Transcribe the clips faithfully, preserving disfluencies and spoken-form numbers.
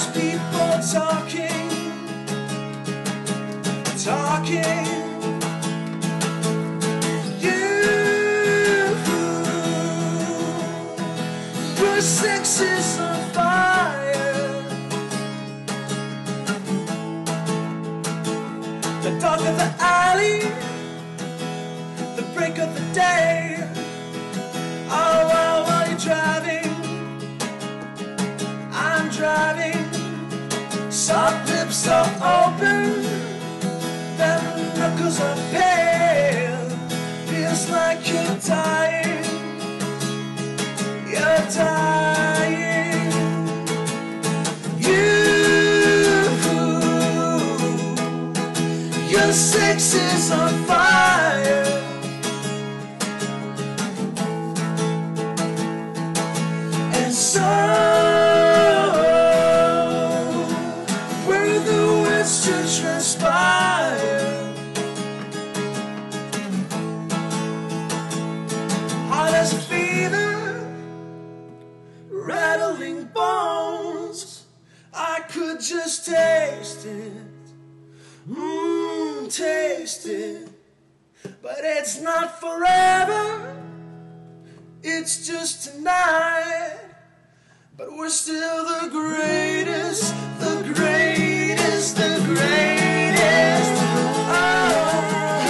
these people talking, talking. You, your sex is on fire. The dark of the alley, the break of the day. Oh, while, while you're driving, I'm driving. Soft lips are open, them knuckles are pale. Feels like you're dying, you're dying. You, your sex is on fire. And so were the words to transpire. Hot as a fever, rattling bones. I could just taste it, mmm, taste it. But it's not forever, it's just tonight. But we're still the greatest, the greatest, the greatest. Oh,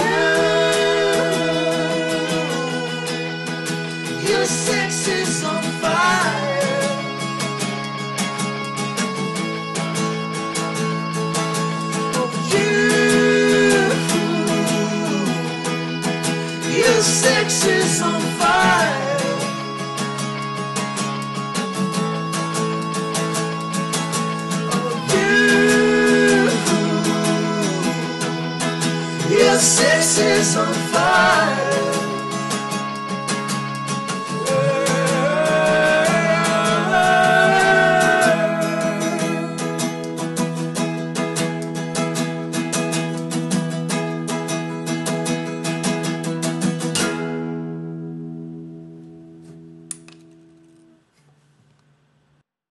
you, your sex is on fire. Oh, you, your sex is on fire. Your sex is on fire.